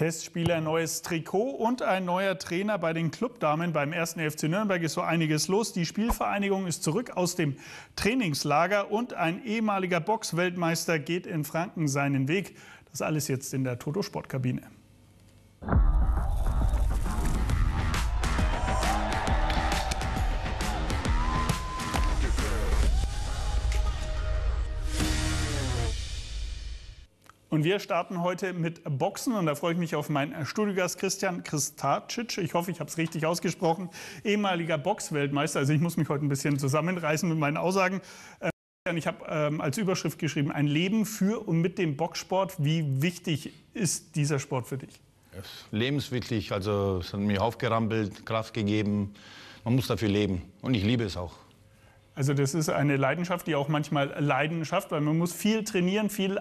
Testspieler, neues Trikot und ein neuer Trainer bei den Clubdamen. Beim 1. FC Nürnberg ist so einiges los. Die Spielvereinigung ist zurück aus dem Trainingslager und ein ehemaliger Boxweltmeister geht in Franken seinen Weg. Das alles jetzt in der Toto-Sportkabine. Und wir starten heute mit Boxen und da freue ich mich auf meinen Studiogast Christian Krstacic. Ich hoffe, ich habe es richtig ausgesprochen. Ehemaliger Boxweltmeister. Also ich muss mich heute ein bisschen zusammenreißen mit meinen Aussagen. Ich habe als Überschrift geschrieben, ein Leben für und mit dem Boxsport. Wie wichtig ist dieser Sport für dich? Lebenswichtig. Also es hat mich aufgerampelt, Kraft gegeben. Man muss dafür leben und ich liebe es auch. Also das ist eine Leidenschaft, die auch manchmal Leiden schafft, weil man muss viel trainieren, viel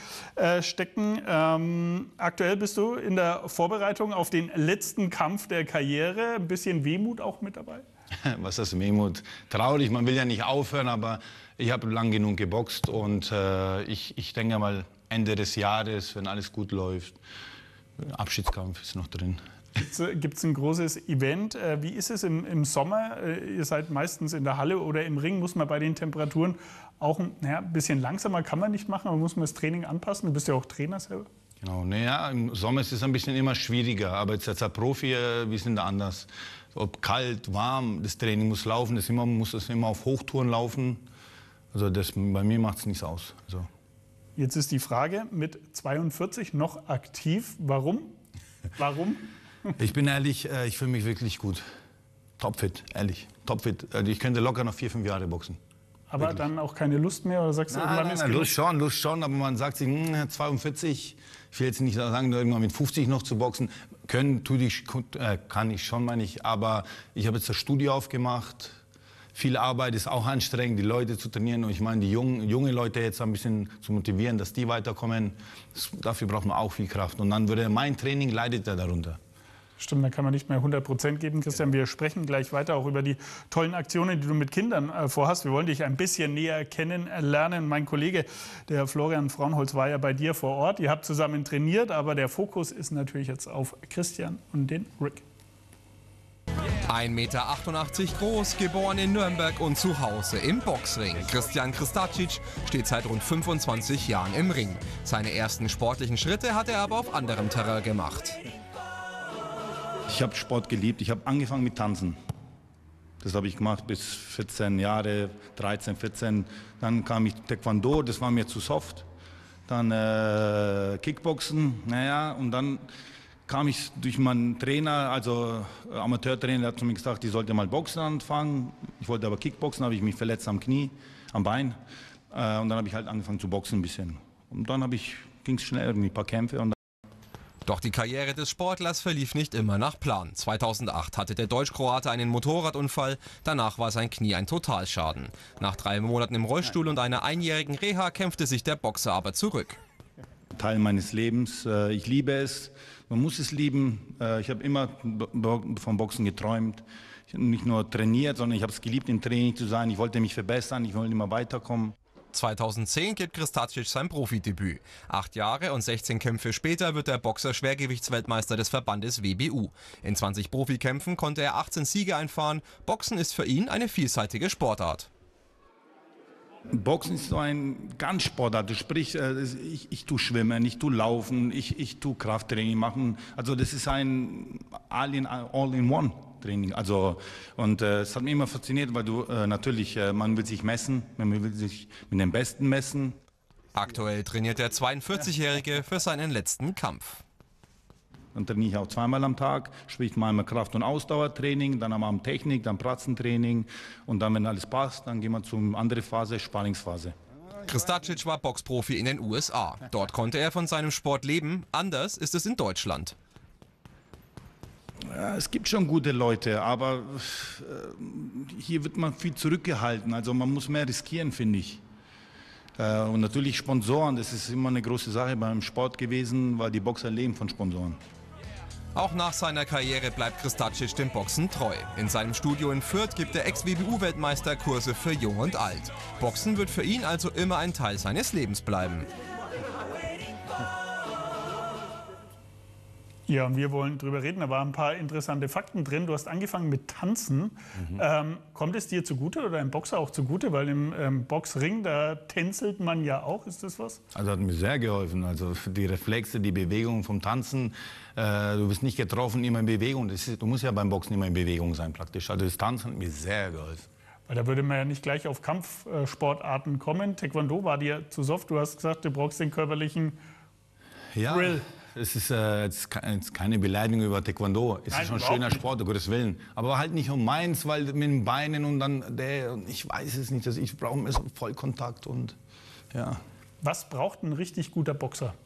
einstecken. Aktuell bist du in der Vorbereitung auf den letzten Kampf der Karriere. Ein bisschen Wehmut auch mit dabei? Was ist Wehmut? Traurig, man will ja nicht aufhören, aber ich habe lang genug geboxt und ich denke mal Ende des Jahres, wenn alles gut läuft, Abschiedskampf ist noch drin. Gibt es ein großes Event? Wie ist es im Sommer? Ihr seid meistens in der Halle oder im Ring. Muss man bei den Temperaturen auch ein bisschen langsamer, kann man nicht machen, aber muss man das Training anpassen? Du bist ja auch Trainer selber. Genau, naja, im Sommer ist es ein bisschen immer schwieriger, aber jetzt als Profi, wir sind da anders. Ob kalt, warm, das Training muss laufen, muss es immer auf Hochtouren laufen. Also bei mir macht es nichts aus. Also. Jetzt ist die Frage, mit 42 noch aktiv, warum? Warum? Ich bin ehrlich, ich fühle mich wirklich gut. Topfit, ehrlich. Topfit. Also ich könnte locker noch 4, 5 Jahre boxen. Aber wirklich. Dann auch keine Lust mehr? Oder sagst du, irgendwann ist Lust schon, aber man sagt sich, 42, ich will jetzt nicht sagen, irgendwann mit 50 noch zu boxen. Kann ich schon, meine ich. Aber ich habe jetzt das Studio aufgemacht. Viel Arbeit ist auch anstrengend, die Leute zu trainieren. Und ich meine, die junge Leute jetzt ein bisschen zu motivieren, dass die weiterkommen. Dafür braucht man auch viel Kraft. Und dann würde mein Training leidet ja darunter. Stimmt, da kann man nicht mehr 100% geben, Christian. Wir sprechen gleich weiter auch über die tollen Aktionen, die du mit Kindern vorhast. Wir wollen dich ein bisschen näher kennenlernen. Mein Kollege, der Florian Fraunholz, war ja bei dir vor Ort. Ihr habt zusammen trainiert, aber der Fokus ist natürlich jetzt auf Christian und den Rick. 1,88 Meter groß, geboren in Nürnberg und zu Hause im Boxring. Christian Krstacic steht seit rund 25 Jahren im Ring. Seine ersten sportlichen Schritte hat er aber auf anderem Terrain gemacht. Ich habe Sport geliebt. Ich habe angefangen mit Tanzen. Das habe ich gemacht bis 14 Jahre, 13, 14. Dann kam ich Taekwondo, das war mir zu soft. Dann Kickboxen, naja, und dann kam ich durch meinen Trainer, also Amateurtrainer, der hat zu mir gesagt, ich sollte mal Boxen anfangen. Ich wollte aber Kickboxen, habe ich mich verletzt am Knie, am Bein. Und dann habe ich halt angefangen zu boxen ein bisschen. Und dann ging es schnell, irgendwie ein paar Kämpfe. Und Doch die Karriere des Sportlers verlief nicht immer nach Plan. 2008 hatte der Deutsch-Kroate einen Motorradunfall, danach war sein Knie ein Totalschaden. Nach 3 Monaten im Rollstuhl und einer einjährigen Reha kämpfte sich der Boxer aber zurück. Teil meines Lebens, ich liebe es, man muss es lieben. Ich habe immer vom Boxen geträumt. Ich habe nicht nur trainiert, sondern ich habe es geliebt, im Training zu sein. Ich wollte mich verbessern, ich wollte immer weiterkommen. 2010 gibt Krstacic sein Profidebüt. 8 Jahre und 16 Kämpfe später wird der Boxer Schwergewichtsweltmeister des Verbandes WBU. In 20 Profikämpfen konnte er 18 Siege einfahren. Boxen ist für ihn eine vielseitige Sportart. Boxen ist so ein Ganzsportart. Sprich, ich tue Schwimmen, ich tue Laufen, ich tue Krafttraining machen. Also das ist ein All-in-One-Training. Also, und es hat mich immer fasziniert, weil du natürlich, man will sich messen, man will sich mit dem Besten messen. Aktuell trainiert der 42-Jährige für seinen letzten Kampf. Dann trainiere ich auch 2-mal am Tag, sprich mal Kraft- und Ausdauertraining, dann am Abend Technik, dann Pratzentraining und dann, wenn alles passt, dann gehen wir zur anderen Phase, Sparringsphase. Krstacic war Boxprofi in den USA. Dort konnte er von seinem Sport leben. Anders ist es in Deutschland. Ja, es gibt schon gute Leute, aber hier wird man viel zurückgehalten. Also man muss mehr riskieren, finde ich. Und natürlich Sponsoren, das ist immer eine große Sache beim Sport gewesen, weil die Boxer leben von Sponsoren. Auch nach seiner Karriere bleibt Krstacic dem Boxen treu. In seinem Studio in Fürth gibt der Ex-WBU-Weltmeister Kurse für Jung und Alt. Boxen wird für ihn also immer ein Teil seines Lebens bleiben. Ja, und wir wollen drüber reden. Da waren ein paar interessante Fakten drin. Du hast angefangen mit Tanzen. Kommt es dir zugute oder im Boxer auch zugute? Weil im Boxring, da tänzelt man ja auch. Ist das was? Also hat mir sehr geholfen. Also die Reflexe, die Bewegung vom Tanzen. Du bist nicht getroffen, immer in Bewegung. Du musst ja beim Boxen immer in Bewegung sein praktisch. Also das Tanzen hat mir sehr geholfen. Weil da würde man ja nicht gleich auf Kampfsportarten kommen. Taekwondo war dir zu soft. Du hast gesagt, du brauchst den körperlichen Thrill. Es ist jetzt keine Beleidigung über Taekwondo. Es ist schon ein schöner Sport, um Gottes Willen. Aber halt nicht um meins, weil mit den Beinen und dann ich weiß es nicht. Ich brauche mehr so Vollkontakt und ja. Was braucht ein richtig guter Boxer?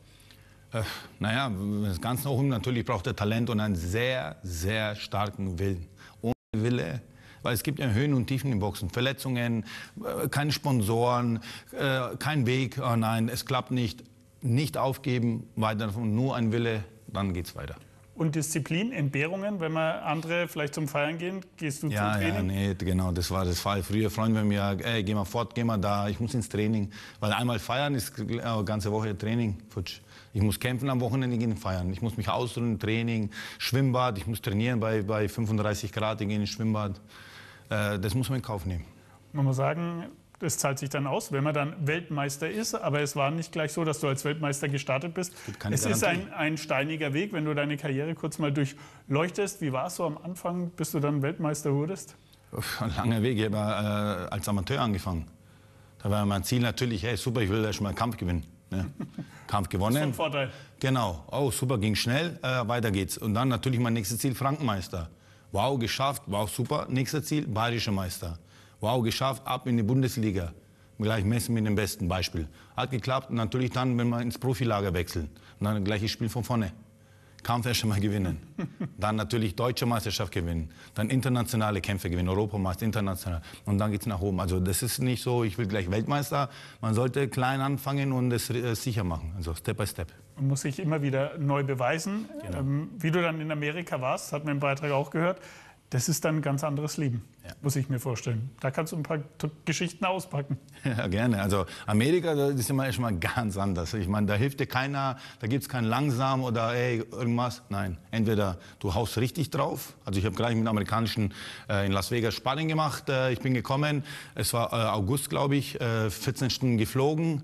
Naja, das ganz nach oben natürlich braucht er Talent und einen sehr, sehr starken Willen. Ohne Wille, weil es gibt ja Höhen und Tiefen im Boxen. Verletzungen, keine Sponsoren, kein Weg, oh nein, es klappt nicht. Nicht aufgeben, weiter davon, nur ein Wille, dann geht's weiter. Und Disziplin, Entbehrungen, wenn man andere vielleicht zum Feiern gehen, gehst du zum Training? Ja, nee, genau, das war das Fall. Früher Freunde bei mir, ey, geh mal fort, geh mal da, ich muss ins Training. Weil einmal feiern ist ganze Woche Training, futsch. Ich muss kämpfen am Wochenende, gehen feiern. Ich muss mich ausruhen, Training, Schwimmbad, ich muss trainieren bei 35 Grad, ich gehe ins Schwimmbad. Das muss man in Kauf nehmen. Man muss sagen, das zahlt sich dann aus, wenn man dann Weltmeister ist. Aber es war nicht gleich so, dass du als Weltmeister gestartet bist. Es ist ein steiniger Weg, wenn du deine Karriere kurz mal durchleuchtest. Wie war es so am Anfang, bis du dann Weltmeister wurdest? Ein langer Weg. Ich habe als Amateur angefangen. Da war mein Ziel natürlich, hey, super, ich will erst mal einen Kampf gewinnen. Ne? Kampf gewonnen. Das ist ein Vorteil. Genau. Oh, super, ging schnell, weiter geht's. Und dann natürlich mein nächstes Ziel, Frankenmeister. Wow, geschafft, wow, super. Nächstes Ziel, Bayerischer Meister. Wow, geschafft, ab in die Bundesliga. Gleich messen mit dem besten Beispiel. Hat geklappt, und natürlich dann, wenn wir ins Profilager wechseln. Und dann gleiches Spiel von vorne. Kampf erst einmal gewinnen. Dann natürlich Deutsche Meisterschaft gewinnen. Dann internationale Kämpfe gewinnen, Europameister, international. Und dann geht's nach oben. Also das ist nicht so, ich will gleich Weltmeister. Man sollte klein anfangen und es sicher machen. Also Step by Step. Man muss sich immer wieder neu beweisen. Genau. Wie du dann in Amerika warst, hat man im Beitrag auch gehört. Das ist dann ein ganz anderes Leben, muss ich mir vorstellen. Da kannst du ein paar Geschichten auspacken. Ja, gerne. Also Amerika, das ist immer erstmal ganz anders. Ich meine, da hilft dir keiner, da gibt es kein langsam oder ey, irgendwas. Nein, entweder du haust richtig drauf. Also ich habe gleich mit amerikanischen in Las Vegas Sparring gemacht. Ich bin gekommen, es war August, glaube ich, 14 Stunden geflogen.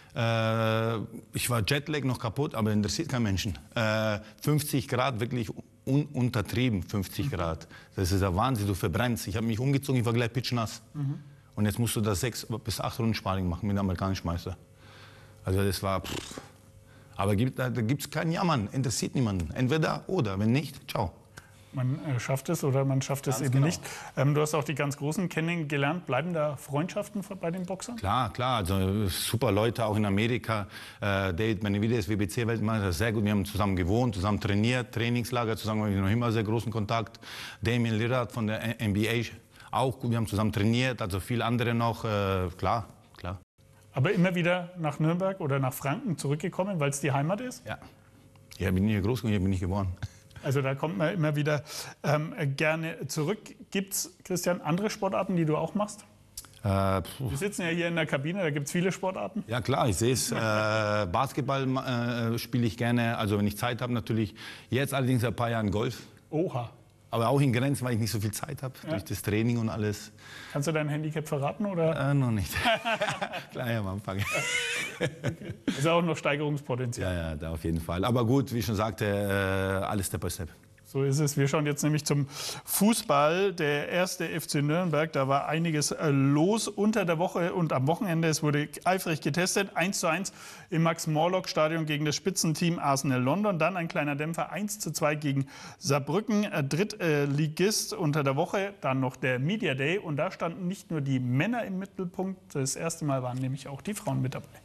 Ich war Jetlag noch kaputt, aber interessiert kein Menschen. 50 Grad, wirklich untertrieben, 50 Grad. Das ist der Wahnsinn, du verbrennst. Ich habe mich umgezogen, ich war gleich pitschnass. Und jetzt musst du da 6 bis 8 Runden Sparring machen mit dem amerikanischen Meister. Also das war... Aber da gibt es kein Jammern, interessiert niemanden. Entweder oder, wenn nicht, ciao. Man schafft es oder man schafft es eben nicht. Du hast auch die ganz Großen kennengelernt. Bleiben da Freundschaften bei den Boxern? Klar, klar. Also super Leute, auch in Amerika. David Benavidez, WBC-Weltmeister, sehr gut. Wir haben zusammen gewohnt, zusammen trainiert, Trainingslager zusammen, haben wir noch immer sehr großen Kontakt. Damien Lillard von der NBA, auch gut. Wir haben zusammen trainiert, also viele andere noch. Klar, klar. Aber immer wieder nach Nürnberg oder nach Franken zurückgekommen, weil es die Heimat ist? Ja. Ich bin hier groß geworden, ich bin nicht geboren. Also da kommt man immer wieder gerne zurück. Gibt es, Christian, andere Sportarten, die du auch machst? Wir sitzen ja hier in der Kabine, da gibt es viele Sportarten. Ja klar, ich sehe es. Basketball spiele ich gerne, also wenn ich Zeit habe natürlich. Jetzt allerdings seit ein paar Jahren Golf. Oha. Aber auch in Grenzen, weil ich nicht so viel Zeit habe, durch das Training und alles. Kannst du dein Handicap verraten? Oder? Noch nicht. Gleich am Anfang. Okay. Also auch noch Steigerungspotenzial. Ja, da auf jeden Fall. Aber gut, wie ich schon sagte, alles Step by Step. So ist es. Wir schauen jetzt nämlich zum Fußball. Der erste FC Nürnberg, da war einiges los unter der Woche und am Wochenende. Es wurde eifrig getestet. 1:1 im Max-Morlock-Stadion gegen das Spitzenteam Arsenal London. Dann ein kleiner Dämpfer, 1:2 gegen Saarbrücken. Drittligist unter der Woche. Dann noch der Media Day. Und da standen nicht nur die Männer im Mittelpunkt. Das erste Mal waren nämlich auch die Frauen mit dabei.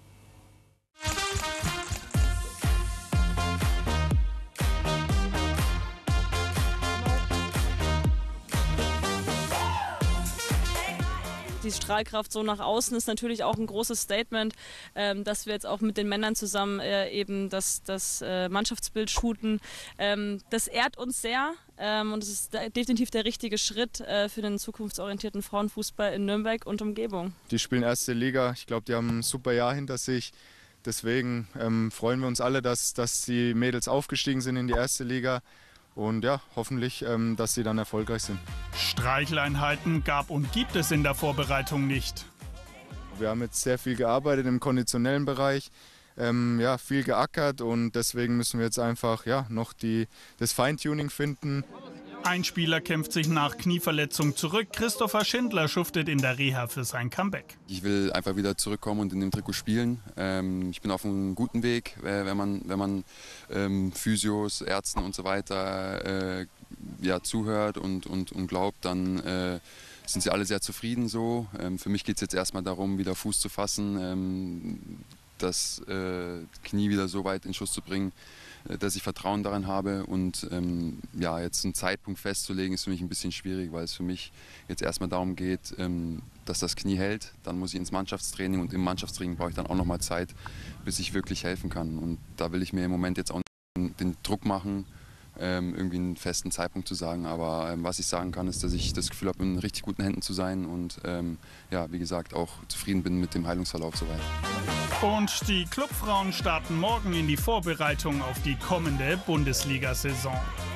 Die Strahlkraft so nach außen ist natürlich auch ein großes Statement, dass wir jetzt auch mit den Männern zusammen eben das Mannschaftsbild shooten. Das ehrt uns sehr und es ist definitiv der richtige Schritt für den zukunftsorientierten Frauenfußball in Nürnberg und Umgebung. Die spielen erste Liga, ich glaube, die haben ein super Jahr hinter sich. Deswegen freuen wir uns alle, dass die Mädels aufgestiegen sind in die erste Liga. Und ja, hoffentlich, dass sie dann erfolgreich sind. Streicheleinheiten gab und gibt es in der Vorbereitung nicht. Wir haben jetzt sehr viel gearbeitet im konditionellen Bereich, viel geackert und deswegen müssen wir jetzt einfach noch das Feintuning finden. Ein Spieler kämpft sich nach Knieverletzung zurück. Christopher Schindler schuftet in der Reha für sein Comeback. Ich will einfach wieder zurückkommen und in dem Trikot spielen. Ich bin auf einem guten Weg, wenn man Physios, Ärzten und so weiter zuhört und glaubt, dann sind sie alle sehr zufrieden so. Für mich geht es jetzt erstmal darum, wieder Fuß zu fassen, das Knie wieder so weit in Schuss zu bringen, dass ich Vertrauen daran habe. Und jetzt einen Zeitpunkt festzulegen, ist für mich ein bisschen schwierig, weil es für mich jetzt erstmal darum geht, dass das Knie hält. Dann muss ich ins Mannschaftstraining und im Mannschaftstraining brauche ich dann auch noch mal Zeit, bis ich wirklich helfen kann. Und da will ich mir im Moment jetzt auch den Druck machen, irgendwie einen festen Zeitpunkt zu sagen. Aber was ich sagen kann, ist, dass ich das Gefühl habe, in richtig guten Händen zu sein und wie gesagt auch zufrieden bin mit dem Heilungsverlauf soweit. Und die Clubfrauen starten morgen in die Vorbereitung auf die kommende Bundesliga-Saison.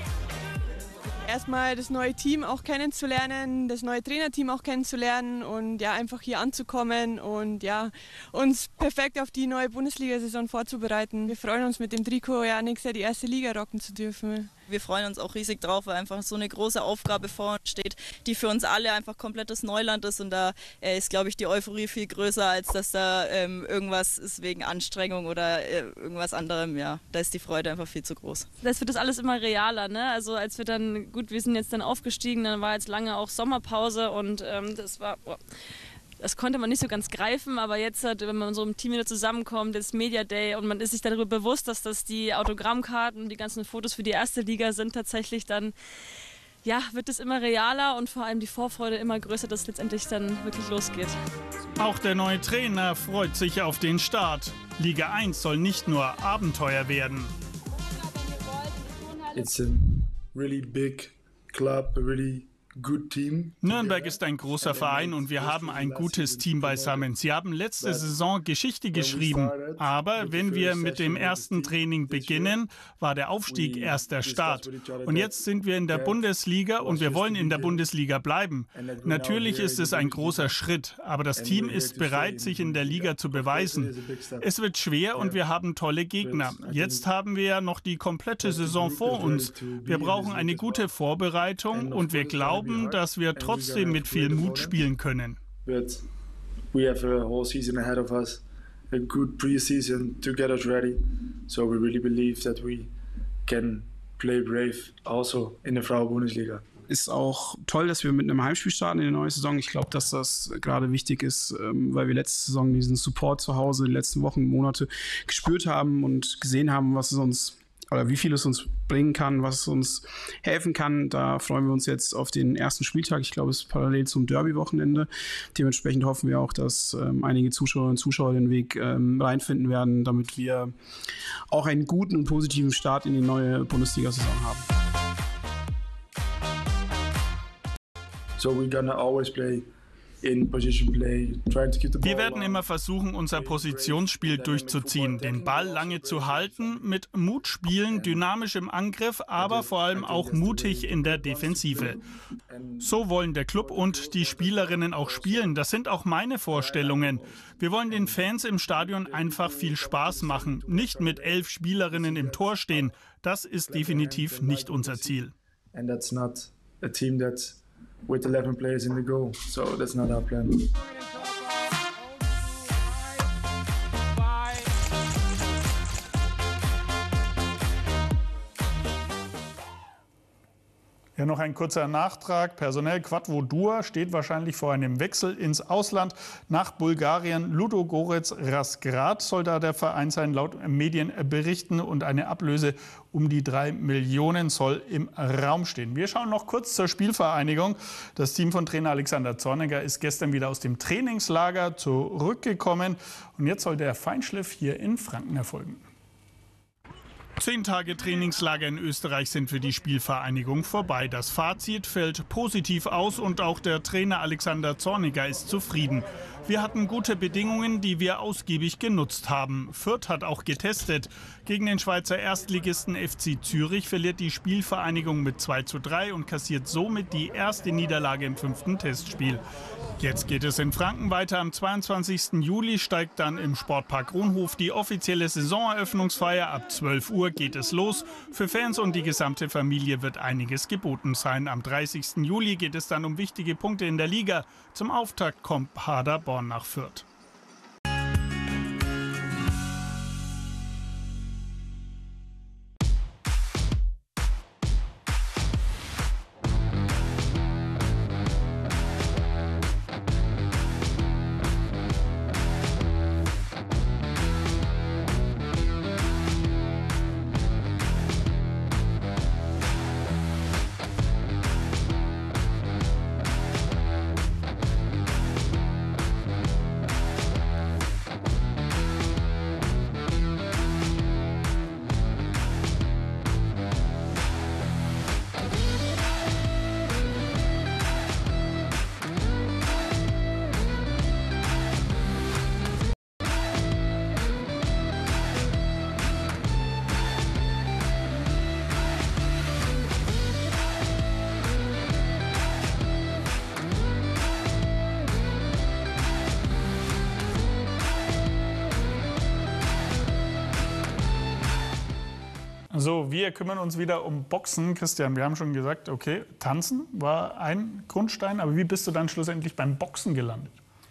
Erstmal das neue Team auch kennenzulernen, das neue Trainerteam auch kennenzulernen und einfach hier anzukommen und uns perfekt auf die neue Bundesliga-Saison vorzubereiten. Wir freuen uns mit dem Trikot nächstes Jahr die erste Liga rocken zu dürfen. Wir freuen uns auch riesig drauf, weil einfach so eine große Aufgabe vor uns steht, die für uns alle einfach komplettes Neuland ist und da ist, glaube ich, die Euphorie viel größer, als dass da irgendwas ist wegen Anstrengung oder irgendwas anderem. Ja, da ist die Freude einfach viel zu groß. Das wird das alles immer realer, ne? Also als wir dann, wir sind jetzt dann aufgestiegen, dann war jetzt lange auch Sommerpause und das konnte man nicht so ganz greifen, aber jetzt, wenn man so im Team wieder zusammenkommt, das Media Day und man ist sich darüber bewusst, dass das die Autogrammkarten, die ganzen Fotos für die erste Liga sind tatsächlich, dann wird es immer realer und vor allem die Vorfreude immer größer, dass es letztendlich dann wirklich losgeht. Auch der neue Trainer freut sich auf den Start. Liga 1 soll nicht nur Abenteuer werden. It's a really big club, a really good team. Nürnberg ist ein großer Verein und wir haben ein gutes Team beisammen. Sie haben letzte Saison Geschichte geschrieben. Aber wenn wir mit dem ersten Training beginnen, war der Aufstieg erst der Start. Und jetzt sind wir in der Bundesliga und wir wollen in der Bundesliga bleiben. Natürlich ist es ein großer Schritt, aber das Team ist bereit, sich in der Liga zu beweisen. Es wird schwer und wir haben tolle Gegner. Jetzt haben wir ja noch die komplette Saison vor uns. Wir brauchen eine gute Vorbereitung und wir glauben, dass wir trotzdem mit viel Mut spielen können. But we have a whole season ahead of us, a good pre-season to get us ready. So we really believe that we can play brave also in der Frauen-Bundesliga. Ist auch toll, dass wir mit einem Heimspiel starten in die neue Saison. Ich glaube, dass das gerade wichtig ist, weil wir letzte Saison diesen Support zu Hause in den letzten Wochen, Monate gespürt haben und gesehen haben, was es uns oder wie viel es uns bringen kann, was es uns helfen kann. Da freuen wir uns jetzt auf den ersten Spieltag. Ich glaube, es ist parallel zum Derby-Wochenende. Dementsprechend hoffen wir auch, dass einige Zuschauerinnen und Zuschauer den Weg reinfinden werden, damit wir auch einen guten und positiven Start in die neue Bundesliga-Saison haben. So we're gonna always play in position play, trying to keep the ball. Wir werden immer versuchen, unser Positionsspiel durchzuziehen, den Ball lange zu halten, mit Mut spielen, dynamisch im Angriff, aber vor allem auch mutig in der Defensive. So wollen der Club und die Spielerinnen auch spielen. Das sind auch meine Vorstellungen. Wir wollen den Fans im Stadion einfach viel Spaß machen, nicht mit 11 Spielerinnen im Tor stehen. Das ist definitiv nicht unser Ziel. And that's not a team that's with 11 players in the goal, so that's not our plan. Ja, noch ein kurzer Nachtrag. Personell Quadvodua steht wahrscheinlich vor einem Wechsel ins Ausland nach Bulgarien. Ludogorets Razgrad soll da der Verein sein, laut Medienberichten. Und eine Ablöse um die 3 Millionen soll im Raum stehen. Wir schauen noch kurz zur Spielvereinigung. Das Team von Trainer Alexander Zorniger ist gestern wieder aus dem Trainingslager zurückgekommen. Und jetzt soll der Feinschliff hier in Franken erfolgen. 10 Tage Trainingslager in Österreich sind für die Spielvereinigung vorbei. Das Fazit fällt positiv aus und auch der Trainer Alexander Zorniger ist zufrieden. Wir hatten gute Bedingungen, die wir ausgiebig genutzt haben. Fürth hat auch getestet. Gegen den Schweizer Erstligisten FC Zürich verliert die Spielvereinigung mit 2:3 und kassiert somit die erste Niederlage im 5. Testspiel. Jetzt geht es in Franken weiter. Am 22. Juli steigt dann im Sportpark Kronhof die offizielle Saisoneröffnungsfeier. Ab 12 Uhr geht es los. Für Fans und die gesamte Familie wird einiges geboten sein. Am 30. Juli geht es dann um wichtige Punkte in der Liga. Zum Auftakt kommt Paderborn nach Fürth. So, wir kümmern uns wieder um Boxen. Christian, wir haben schon gesagt, okay, Tanzen war ein Grundstein, aber wie bist du dann schlussendlich beim Boxen gelandet?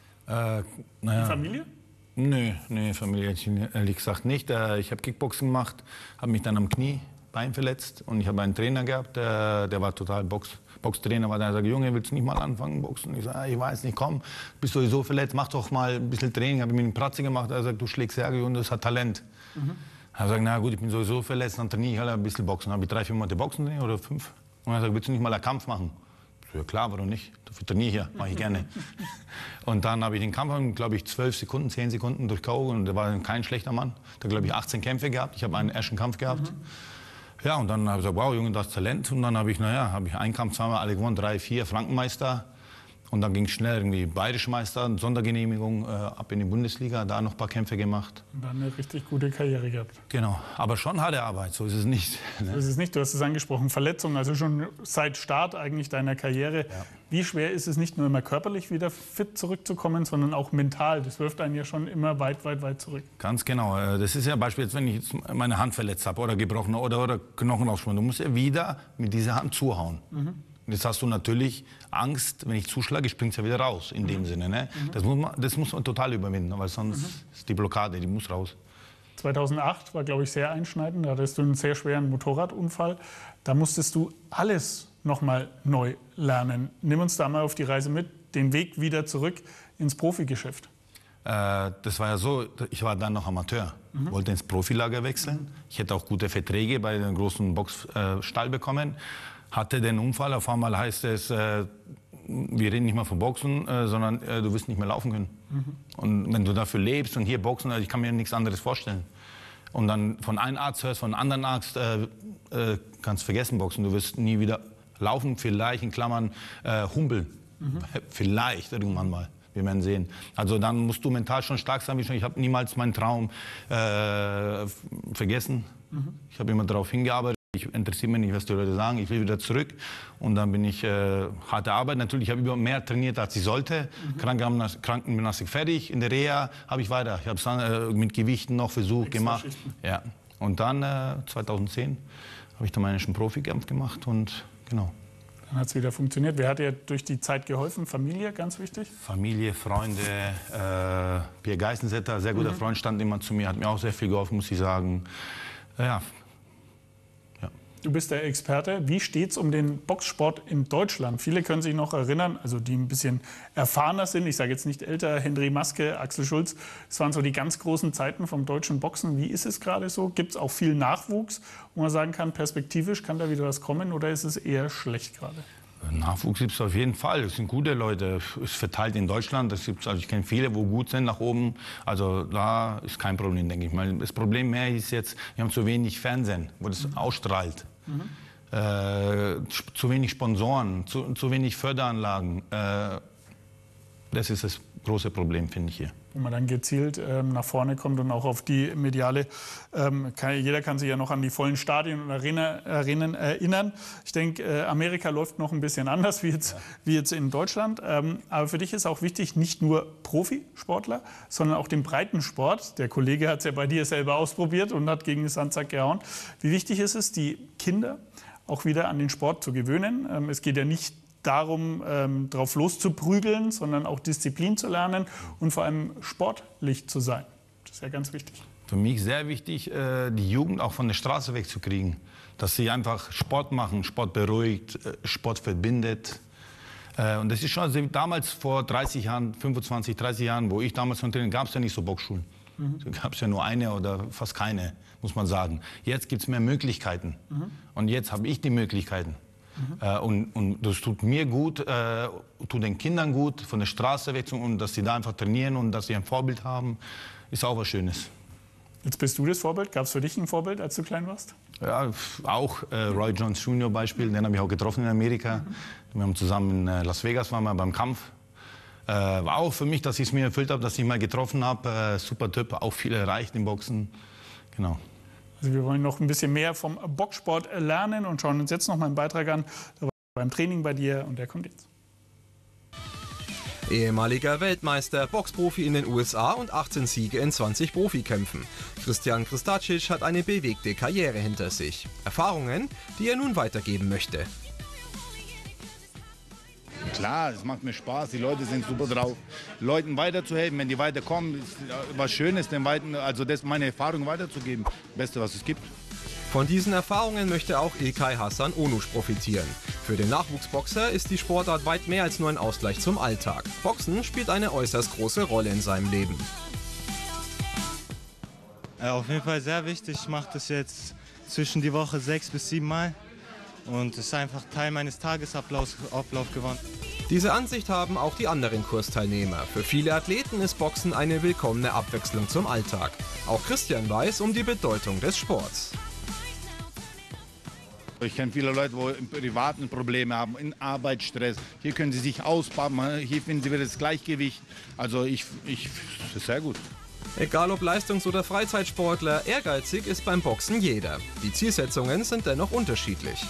Die Familie? Nee, Familie ehrlich gesagt nicht. Ich habe Kickboxen gemacht, habe mich dann am Kniebein verletzt und ich habe einen Trainer gehabt, der war total Boxtrainer, war der sagt, Junge, willst du nicht mal anfangen boxen? Ich sage, ich weiß nicht, komm, bist sowieso verletzt, mach doch mal ein bisschen Training. Habe ich mir eine Pratze gemacht, er sagt, du schlägst sehr gut und das hat Talent. Ich habe gesagt, na gut, ich bin sowieso verletzt, dann trainiere ich halt ein bisschen Boxen. Dann habe ich 3-4 Monate Boxen trainiert oder 5. Und er sagt, willst du nicht mal einen Kampf machen? So, ja klar, warum nicht? Dafür trainiere ich ja, mache ich gerne. Und dann habe ich den Kampf, glaube ich, 12 Sekunden, 10 Sekunden durch K.O. Und der war kein schlechter Mann. Der hat, glaube ich, 18 Kämpfe gehabt. Ich habe einen ersten Kampf gehabt. Ja, und dann habe ich gesagt, wow, Junge, das Talent. Und dann habe ich einen Kampf, zweimal alle gewonnen, 3, 4 Frankenmeister. Und dann ging es schnell, irgendwie Bayerischer Meister, Sondergenehmigung, ab in die Bundesliga, da noch ein paar Kämpfe gemacht. Und dann eine richtig gute Karriere gehabt. Genau, aber schon harte Arbeit, so ist es nicht. So ist es nicht, du hast es angesprochen, Verletzung, also schon seit Start eigentlich deiner Karriere. Ja. Wie schwer ist es nicht nur immer körperlich wieder fit zurückzukommen, sondern auch mental? Das wirft einen ja schon immer weit zurück. Ganz genau, das ist ja beispielsweise, wenn ich jetzt meine Hand verletzt habe oder gebrochen oder Knochen aufschwimmen, du musst ja wieder mit dieser Hand zuhauen. Jetzt hast du natürlich Angst, wenn ich zuschlage, springt es ja wieder raus, in dem Sinne. Ne? Das muss man total überwinden, weil sonst ist die Blockade, die muss raus. 2008 war, glaube ich, sehr einschneidend. Da hattest du einen sehr schweren Motorradunfall. Da musstest du alles nochmal neu lernen. Nimm uns da mal auf die Reise mit, den Weg wieder zurück ins Profigeschäft. Das war ja so, ich war dann noch Amateur, wollte ins Profilager wechseln. Ich hätte auch gute Verträge bei einem großen Boxstall bekommen. Hatte den Unfall, auf einmal heißt es, wir reden nicht mehr von Boxen, sondern du wirst nicht mehr laufen können. Und wenn du dafür lebst und hier boxen, ich kann mir nichts anderes vorstellen. Und dann von einem Arzt hörst, von einem anderen Arzt, kannst vergessen boxen, du wirst nie wieder laufen, vielleicht in Klammern humpeln. Vielleicht irgendwann mal. Wir werden sehen. Also dann musst du mental schon stark sein. Ich habe niemals meinen Traum vergessen. Ich habe immer darauf hingearbeitet. Ich interessiere mich nicht, was die Leute sagen. Ich will wieder zurück. Und dann bin ich harte Arbeit. Natürlich habe ich mehr trainiert, als ich sollte. Krankengymnastik fertig. In der Reha habe ich weiter. Ich habe es dann mit Gewichten noch versucht, gemacht. Ja. Und dann 2010 habe ich dann meinen ersten Profikampf gemacht. Und genau. Dann hat es wieder funktioniert. Wer hat dir durch die Zeit geholfen? Familie, ganz wichtig? Familie, Freunde. Pierre Geißensetter, sehr guter Freund, stand immer zu mir. Hat mir auch sehr viel geholfen, muss ich sagen. Ja. Du bist der Experte. Wie steht es um den Boxsport in Deutschland? Viele können sich noch erinnern, also die ein bisschen erfahrener sind. Ich sage jetzt nicht älter, Henry Maske, Axel Schulz. Das waren so die ganz großen Zeiten vom deutschen Boxen. Wie ist es gerade so? Gibt es auch viel Nachwuchs, wo man sagen kann, perspektivisch kann da wieder was kommen? Oder ist es eher schlecht gerade? Nachwuchs gibt es auf jeden Fall. Es sind gute Leute. Es ist verteilt in Deutschland. Also ich kenne viele, wo gut sind nach oben. Also da ist kein Problem, denke ich mal. Das Problem mehr ist jetzt, wir haben zu wenig Fernsehen, wo das ausstrahlt. Zu wenig Sponsoren, zu wenig Förderanlagen. Das ist das große Problem, finde ich hier. Wo man dann gezielt nach vorne kommt und auch auf die mediale, jeder kann sich ja noch an die vollen Stadien und Arenen erinnern. Ich denke, Amerika läuft noch ein bisschen anders wie jetzt in Deutschland. Aber für dich ist auch wichtig, nicht nur Profisportler, sondern auch den Breitensport. Der Kollege hat es ja bei dir selber ausprobiert und hat gegen den Sandsack gehauen. Wie wichtig ist es, die Kinder auch wieder an den Sport zu gewöhnen? Es geht ja nicht darum, drauf loszuprügeln, sondern auch Disziplin zu lernen und vor allem sportlich zu sein. Das ist ja ganz wichtig. Für mich sehr wichtig, die Jugend auch von der Straße wegzukriegen. Dass sie einfach Sport machen, Sport beruhigt, Sport verbindet. Und das ist schon, also damals vor 30 Jahren, 25, 30 Jahren, wo ich damals trainiert, gab es ja nicht so Boxschulen. Da gab es ja nur eine oder fast keine, muss man sagen. Jetzt gibt es mehr Möglichkeiten. Und jetzt habe ich die Möglichkeiten. Und das tut mir gut, tut den Kindern gut, von der Straße weg, und dass sie da einfach trainieren und dass sie ein Vorbild haben, ist auch was Schönes. Jetzt bist du das Vorbild. Gab es für dich ein Vorbild, als du klein warst? Ja, auch Roy Jones Jr. Beispiel, den habe ich auch getroffen in Amerika. Wir haben zusammen in Las Vegas waren wir beim Kampf. War auch für mich, dass ich es mir erfüllt habe, dass ich ihn mal getroffen habe. Super Typ, auch viel erreicht im Boxen. Genau. Also wir wollen noch ein bisschen mehr vom Boxsport lernen und schauen uns jetzt noch mal einen Beitrag an beim Training bei dir, und der kommt jetzt. Ehemaliger Weltmeister, Boxprofi in den USA und 18 Siege in 20 Profikämpfen. Christian Kristacic hat eine bewegte Karriere hinter sich. Erfahrungen, die er nun weitergeben möchte. Klar, es macht mir Spaß, die Leute sind super drauf. Leuten weiterzuhelfen, wenn die weiterkommen, ist was Schönes, also das meine Erfahrung weiterzugeben. Beste, was es gibt. Von diesen Erfahrungen möchte auch İlkay Hasan Onuş profitieren. Für den Nachwuchsboxer ist die Sportart weit mehr als nur ein Ausgleich zum Alltag. Boxen spielt eine äußerst große Rolle in seinem Leben. Auf jeden Fall sehr wichtig. Ich mache das jetzt zwischen die Woche 6 bis 7 Mal. Und es ist einfach Teil meines Tagesablaufs geworden. Diese Ansicht haben auch die anderen Kursteilnehmer. Für viele Athleten ist Boxen eine willkommene Abwechslung zum Alltag. Auch Christian weiß um die Bedeutung des Sports. Ich kenne viele Leute, die im privaten Probleme haben, in Arbeitsstress. Hier können sie sich ausbauen, hier finden sie wieder das Gleichgewicht. Also das ist sehr gut. Egal ob Leistungs- oder Freizeitsportler, ehrgeizig ist beim Boxen jeder. Die Zielsetzungen sind dennoch unterschiedlich.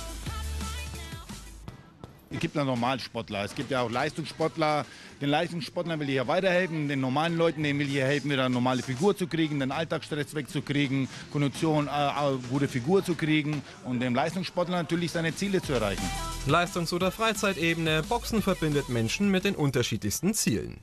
Es gibt ja Normalsportler, es gibt ja auch Leistungssportler. Den Leistungssportlern will ich ja weiterhelfen, den normalen Leuten denen will ich helfen, wieder eine normale Figur zu kriegen, den Alltagsstress wegzukriegen, Kondition, gute Figur zu kriegen und dem Leistungssportler natürlich seine Ziele zu erreichen. Leistungs- oder Freizeitebene, Boxen verbindet Menschen mit den unterschiedlichsten Zielen.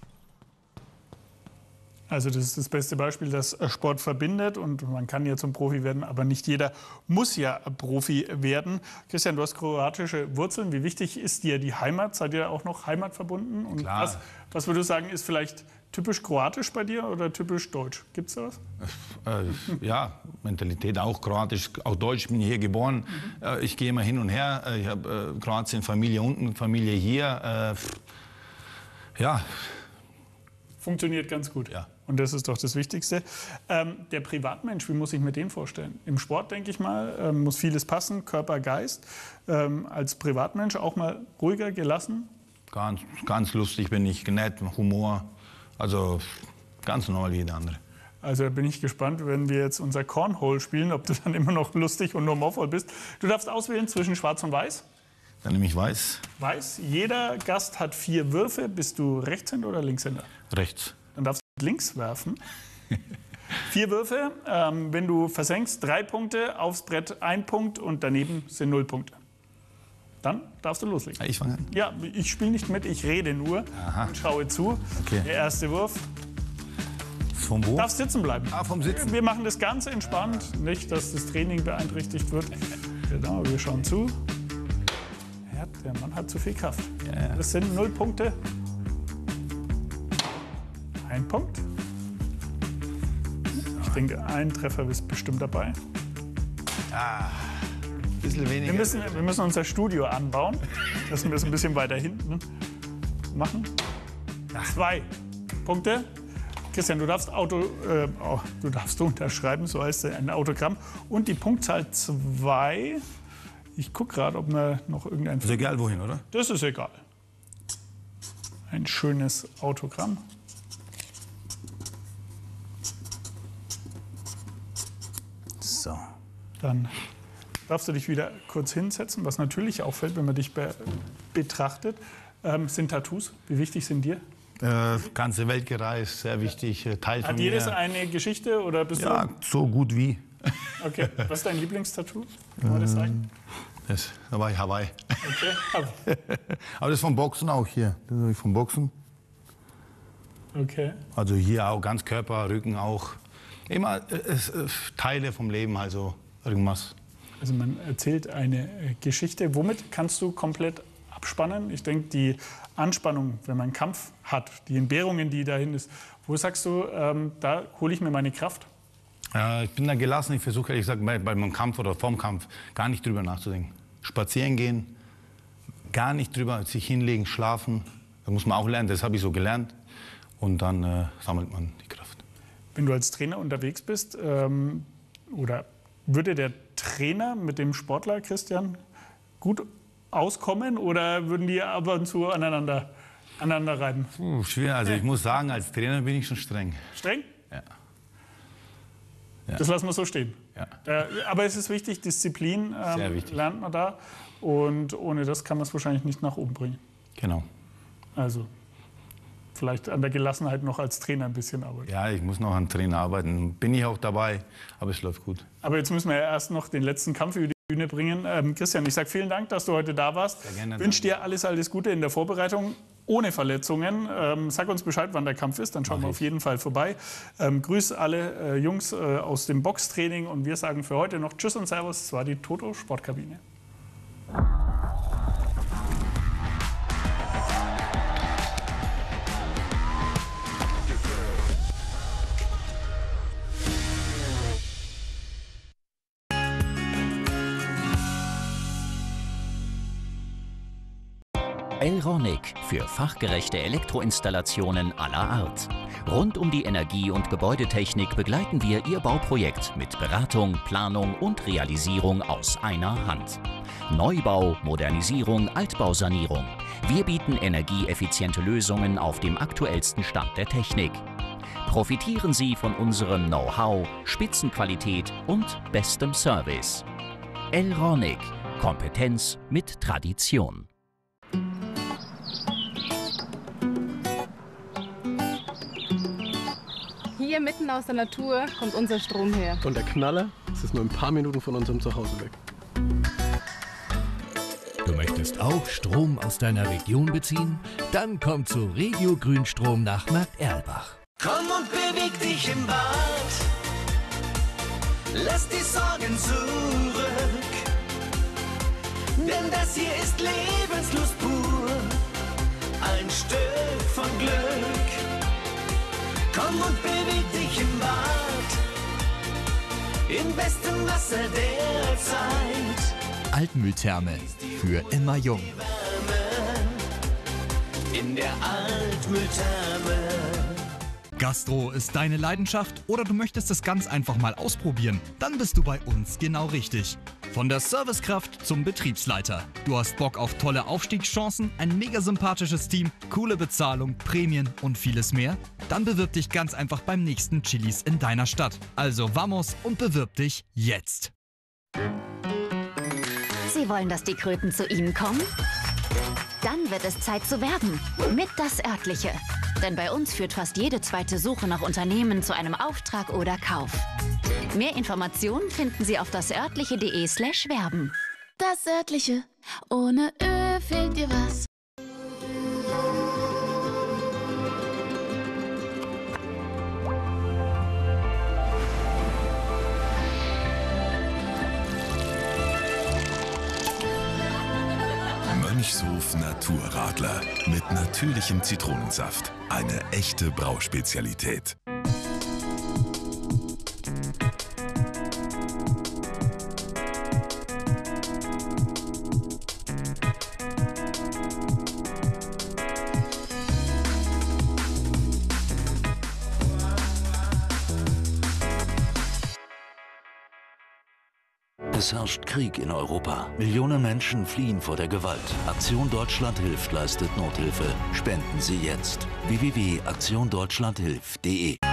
Also das ist das beste Beispiel, dass Sport verbindet, und man kann ja zum Profi werden, aber nicht jeder muss ja Profi werden. Christian, du hast kroatische Wurzeln. Wie wichtig ist dir die Heimat? Seid ihr auch noch heimatverbunden? Und klar. Was würdest du sagen, ist vielleicht typisch kroatisch bei dir oder typisch deutsch? Gibt es da was? Ja, Mentalität auch kroatisch, auch deutsch. Ich bin hier geboren. Ich gehe immer hin und her. Ich habe Kroatien, Familie unten, Familie hier. Ja. Funktioniert ganz gut. Ja. Und das ist doch das Wichtigste. Der Privatmensch, wie muss ich mir den vorstellen? Im Sport, denke ich mal, muss vieles passen, Körper, Geist. Als Privatmensch auch mal ruhiger, gelassen? Ganz lustig bin ich, nett, Humor. Also ganz normal wie jeder andere. Also bin ich gespannt, wenn wir jetzt unser Cornhole spielen, ob du dann immer noch lustig und humorvoll bist. Du darfst auswählen zwischen Schwarz und Weiß. Dann nehme ich Weiß. Weiß. Jeder Gast hat 4 Würfe. Bist du Rechtshänder oder Linkshänder? Rechts. Dann darfst du links werfen. 4 Würfe. Wenn du versenkst, 3 Punkte, aufs Brett 1 Punkt und daneben sind 0 Punkte. Dann darfst du loslegen. Ich fange an? Ja, ich spiele nicht mit, ich rede nur und schaue zu. Okay. Der erste Wurf. Vom wo? Darfst sitzen bleiben. Ah, vom Sitzen. Wir machen das ganz entspannt. Nicht, dass das Training beeinträchtigt wird. Genau, wir schauen zu. Ja, der Mann hat zu viel Kraft. Ja. Das sind 0 Punkte. 1 Punkt. Ich denke, ein Treffer ist bestimmt dabei. bisschen weniger. Wir müssen unser Studio anbauen. Das müssen wir ein bisschen weiter hinten machen. 2 Punkte. Christian, du darfst unterschreiben, so heißt ein Autogramm. Und die Punktzahl 2. Ich gucke gerade, ob wir noch irgendein... Ist egal wohin, oder? Das ist egal. Ein schönes Autogramm. So. Dann darfst du dich wieder kurz hinsetzen. Was natürlich auffällt, wenn man dich betrachtet, sind Tattoos. Wie wichtig sind dir? Ganze Welt gereist, sehr wichtig. Teil von Hat jedes eine Geschichte oder bist ja, du? so gut wie. Okay. Was ist dein Lieblingstattoo? Kann man das sagen? Da war ich Hawaii. Okay. Aber das ist vom Boxen auch hier. Das ist vom Boxen. Okay. Also hier auch ganz Körper, Rücken auch. Immer Teile vom Leben, also irgendwas. Also man erzählt eine Geschichte. Womit kannst du komplett abspannen? Ich denke, die Anspannung, wenn man einen Kampf hat, die Entbehrungen, die dahin ist, wo sagst du, da hole ich mir meine Kraft? Ich bin da gelassen. Ich versuche ehrlich gesagt bei meinem Kampf oder vorm Kampf gar nicht drüber nachzudenken. Spazieren gehen, gar nicht drüber, sich hinlegen, schlafen. Das muss man auch lernen, das habe ich so gelernt. Und dann sammelt man die Kraft. Wenn du als Trainer unterwegs bist, oder würde der Trainer mit dem Sportler, Christian, gut auskommen oder würden die ab und zu aneinander reiben? Schwer, also ich muss sagen, als Trainer bin ich schon streng. Streng? Ja. Das lassen wir so stehen. Ja. Aber es ist wichtig, Disziplin sehr wichtig. Lernt man da. Und ohne das kann man es wahrscheinlich nicht nach oben bringen. Genau. Also vielleicht an der Gelassenheit noch als Trainer ein bisschen arbeiten. Ja, ich muss noch an Trainer arbeiten. Bin ich auch dabei, aber es läuft gut. Aber jetzt müssen wir ja erst noch den letzten Kampf über die Bühne bringen. Christian, ich sage vielen Dank, dass du heute da warst. Sehr gerne. Wünsche dir alles Gute in der Vorbereitung. Ohne Verletzungen. Sag uns Bescheid, wann der Kampf ist, dann schauen wir auf jeden Fall vorbei. Grüß alle Jungs aus dem Boxtraining und wir sagen für heute noch Tschüss und Servus. Das war die Toto Sportkabine. Elronic für fachgerechte Elektroinstallationen aller Art. Rund um die Energie- und Gebäudetechnik begleiten wir Ihr Bauprojekt mit Beratung, Planung und Realisierung aus einer Hand. Neubau, Modernisierung, Altbausanierung. Wir bieten energieeffiziente Lösungen auf dem aktuellsten Stand der Technik. Profitieren Sie von unserem Know-how, Spitzenqualität und bestem Service. Elronic. Kompetenz mit Tradition. Hier mitten aus der Natur kommt unser Strom her. Und der Knaller, es ist nur ein paar Minuten von unserem Zuhause weg. Du möchtest auch Strom aus deiner Region beziehen? Dann komm zu Regio Grünstrom nach Markt-Erlbach. Komm und beweg dich im Bad. Lass die Sorgen zurück. Denn das hier ist Lebenslust pur. Ein Stück von Glück. Komm und beweg dich im Bad, im besten Wasser der Zeit. Altmühltherme, für immer jung. In der Altmühltherme. Gastro ist deine Leidenschaft oder du möchtest es ganz einfach mal ausprobieren? Dann bist du bei uns genau richtig. Von der Servicekraft zum Betriebsleiter. Du hast Bock auf tolle Aufstiegschancen, ein mega sympathisches Team, coole Bezahlung, Prämien und vieles mehr? Dann bewirb dich ganz einfach beim nächsten Chili's in deiner Stadt. Also vamos und bewirb dich jetzt. Sie wollen, dass die Kröten zu Ihnen kommen? Dann wird es Zeit zu werben. Mit Das Örtliche. Denn bei uns führt fast jede zweite Suche nach Unternehmen zu einem Auftrag oder Kauf. Mehr Informationen finden Sie auf dasörtliche.de/werben. Das Örtliche. Ohne Ö fehlt dir was. Mönchshof Naturradler mit natürlichem Zitronensaft. Eine echte Brauspezialität. Es herrscht Krieg in Europa. Millionen Menschen fliehen vor der Gewalt. Aktion Deutschland hilft leistet Nothilfe. Spenden Sie jetzt. www.aktiondeutschlandhilft.de